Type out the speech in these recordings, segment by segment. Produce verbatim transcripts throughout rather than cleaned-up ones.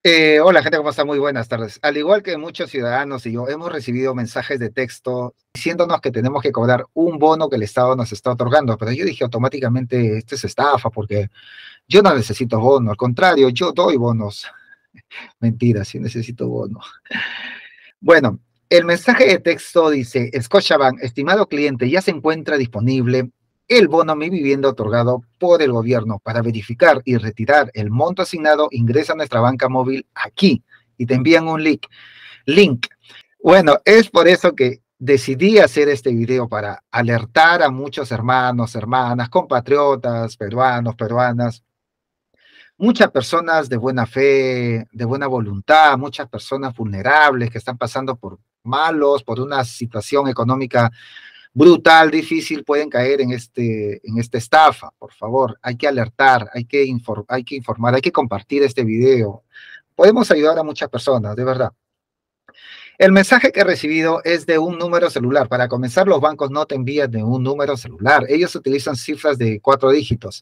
Eh, hola gente, ¿cómo está? Muy buenas tardes. Al igual que muchos ciudadanos y yo, hemos recibido mensajes de texto diciéndonos que tenemos que cobrar un bono que el Estado nos está otorgando, pero yo dije automáticamente, esto es estafa porque yo no necesito bono, al contrario, yo doy bonos. Mentira, sí necesito bono. Bueno, el mensaje de texto dice: Scotiabank, estimado cliente, ya se encuentra disponible el bono Mi Vivienda otorgado por el gobierno. Para verificar y retirar el monto asignado, ingresa a nuestra banca móvil aquí y te envían un link. link. Bueno, es por eso que decidí hacer este video, para alertar a muchos hermanos, hermanas, compatriotas, peruanos, peruanas, muchas personas de buena fe, de buena voluntad, muchas personas vulnerables que están pasando por malos, por una situación económica brutal, difícil, pueden caer en, este, en esta estafa. Por favor, hay que alertar, hay que, inform hay que informar, hay que compartir este video. Podemos ayudar a muchas personas, de verdad. El mensaje que he recibido es de un número celular. Para comenzar, los bancos no te envían de un número celular. Ellos utilizan cifras de cuatro dígitos.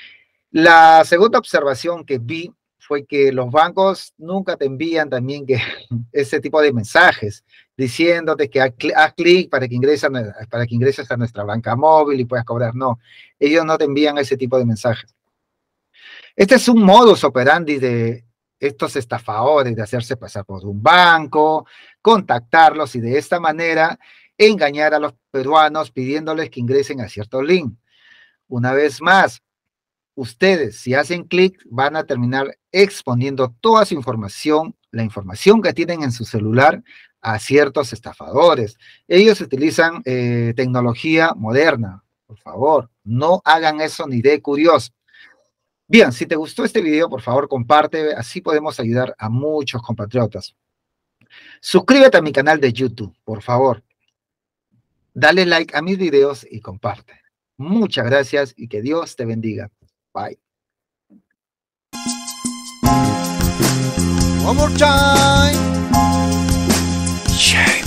La segunda observación que vi fue que los bancos nunca te envían también que, ese tipo de mensajes diciéndote que haz clic para que ingreses para que ingreses a nuestra banca móvil y puedas cobrar. No, ellos no te envían ese tipo de mensajes. Este es un modus operandi de estos estafadores, de hacerse pasar por un banco, contactarlos y de esta manera engañar a los peruanos pidiéndoles que ingresen a cierto link. Una vez más, ustedes, si hacen clic, van a terminar exponiendo toda su información, la información que tienen en su celular, a ciertos estafadores. Ellos utilizan eh, tecnología moderna. Por favor, no hagan eso ni de curioso. Bien, si te gustó este video, por favor, comparte, así podemos ayudar a muchos compatriotas. Suscríbete a mi canal de YouTube, por favor. Dale like a mis videos y comparte. Muchas gracias y que Dios te bendiga. Bye. One more time. Shame.